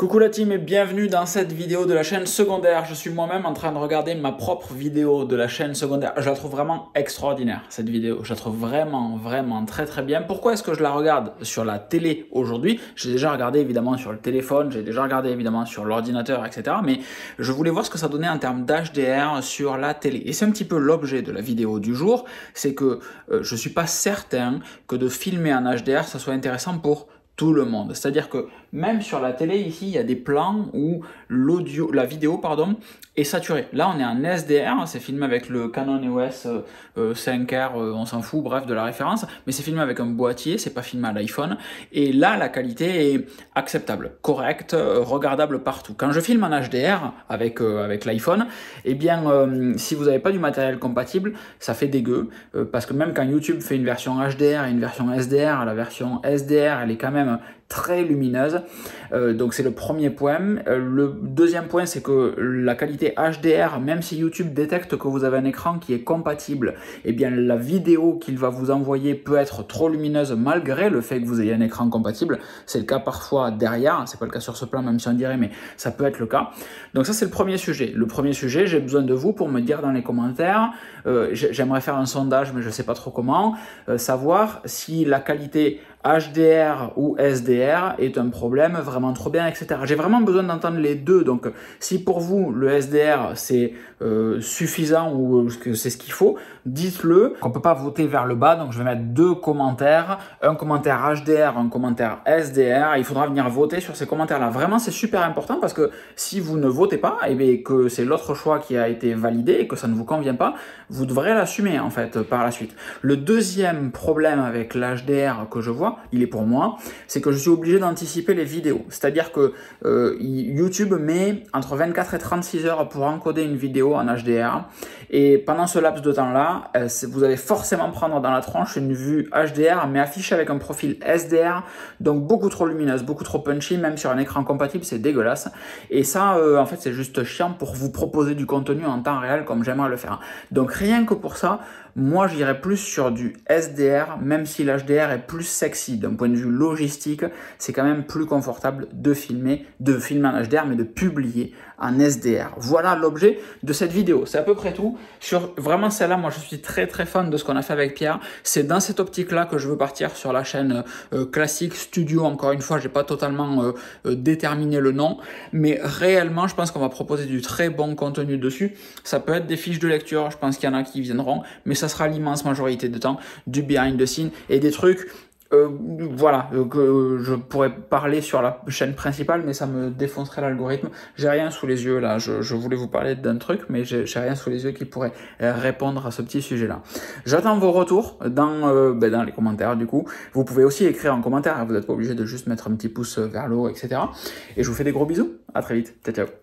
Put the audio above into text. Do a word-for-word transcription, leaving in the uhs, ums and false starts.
Coucou la team et bienvenue dans cette vidéo de la chaîne secondaire. Je suis moi-même en train de regarder ma propre vidéo de la chaîne secondaire. Je la trouve vraiment extraordinaire cette vidéo. Je la trouve vraiment, vraiment très très bien. Pourquoi est-ce que je la regarde sur la télé aujourd'hui? J'ai déjà regardé évidemment sur le téléphone, j'ai déjà regardé évidemment sur l'ordinateur, et cetera. Mais je voulais voir ce que ça donnait en termes d'H D R sur la télé. Et c'est un petit peu l'objet de la vidéo du jour. C'est que euh, je ne suis pas certain que de filmer en H D R, ça soit intéressant pour tout le monde. C'est-à-dire que même sur la télé, ici, il y a des plans où l'audio, la vidéo, pardon, est saturée. Là, on est en S D R, c'est filmé avec le Canon E O S euh, cinq R, euh, on s'en fout, bref, de la référence, mais c'est filmé avec un boîtier, c'est pas filmé à l'iPhone. Et là, la qualité est acceptable, correcte, euh, regardable partout. Quand je filme en H D R avec, euh, avec l'iPhone, eh bien, euh, si vous n'avez pas du matériel compatible, ça fait dégueu, euh, parce que même quand YouTube fait une version H D R et une version S D R, la version S D R, elle est quand même très lumineuse, euh, donc c'est le premier point. Euh, le deuxième point, c'est que la qualité H D R, même si YouTube détecte que vous avez un écran qui est compatible, eh bien la vidéo qu'il va vous envoyer peut être trop lumineuse malgré le fait que vous ayez un écran compatible. C'est le cas parfois derrière, c'est pas le cas sur ce plan même si on dirait, mais ça peut être le cas. Donc ça c'est le premier sujet. Le premier sujet, j'ai besoin de vous pour me dire dans les commentaires, euh, j'aimerais faire un sondage mais je sais pas trop comment, euh, savoir si la qualité H D R ou S D R est un problème vraiment trop bien, et cetera. J'ai vraiment besoin d'entendre les deux. Donc, si pour vous, le S D R, c'est euh, suffisant ou que c'est ce qu'il faut, dites-le. On ne peut pas voter vers le bas, donc je vais mettre deux commentaires. Un commentaire H D R, un commentaire S D R. Il faudra venir voter sur ces commentaires-là. Vraiment, c'est super important parce que si vous ne votez pas, et bien que c'est l'autre choix qui a été validé et que ça ne vous convient pas, vous devrez l'assumer en fait par la suite. Le deuxième problème avec l'H D R que je vois, il est pour moi, c'est que je suis obligé d'anticiper les vidéos. C'est-à-dire que euh, YouTube met entre vingt-quatre et trente-six heures pour encoder une vidéo en H D R. Et pendant ce laps de temps-là, euh, vous allez forcément prendre dans la tronche une vue H D R, mais affichée avec un profil S D R, donc beaucoup trop lumineuse, beaucoup trop punchy, même sur un écran compatible, c'est dégueulasse. Et ça, euh, en fait, c'est juste chiant pour vous proposer du contenu en temps réel comme j'aimerais le faire. Donc rien que pour ça, moi, j'irais plus sur du S D R, même si l'H D R est plus sexy. D'un point de vue logistique, c'est quand même plus confortable de filmer, de filmer en H D R, mais de publier en S D R. Voilà l'objet de cette vidéo. C'est à peu près tout. Sur vraiment celle-là, moi, je suis très très fan de ce qu'on a fait avec Pierre. C'est dans cette optique-là que je veux partir sur la chaîne euh, classique studio. Encore une fois, j'ai pas totalement euh, euh, déterminé le nom, mais réellement, je pense qu'on va proposer du très bon contenu dessus. Ça peut être des fiches de lecture. Je pense qu'il y en a qui viendront, mais ça sera l'immense majorité de temps du behind the scene et des trucs euh, voilà euh, que je pourrais parler sur la chaîne principale, mais ça me défoncerait l'algorithme. J'ai rien sous les yeux là, je, je voulais vous parler d'un truc, mais j'ai rien sous les yeux qui pourrait répondre à ce petit sujet là. J'attends vos retours dans, euh, ben, dans les commentaires du coup. Vous pouvez aussi écrire en commentaire, vous n'êtes pas obligé de juste mettre un petit pouce vers le haut, et cetera. Et je vous fais des gros bisous, à très vite, ciao ciao.